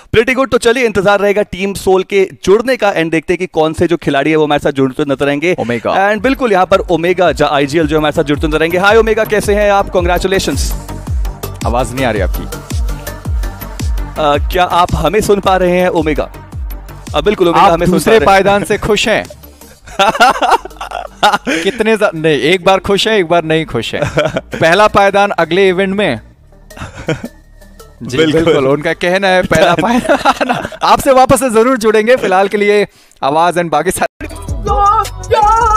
Pretty good. तो चलिए इंतजार रहेगा टीम सोल के जुड़ने का एंड देखते हैं कि कौन से जो खिलाड़ी है वो हमारे साथ जुड़ते नजर आएंगे। ओमेगा एंड बिल्कुल यहाँ पर ओमेगा आईजीएल जो हमारे साथ जुड़ते नजर आएंगे। हाय ओमेगा, कैसे हैं आप? कांग्रेचुलेशंस। आवाज नहीं आ रही आपकी। क्या आप हमें सुन पा रहे हैं ओमेगा? बिल्कुल ओमेगा, आप हमें दूसरे पायदान से खुश हैं? कितने नहीं, एक बार खुश है, एक बार नहीं खुश है। पहला पायदान अगले इवेंट में। जी बिल्कुल उनका कहना है पहला पायदान आपसे वापस से जरूर जुड़ेंगे। फिलहाल के लिए आवाज एंड बाकी सारे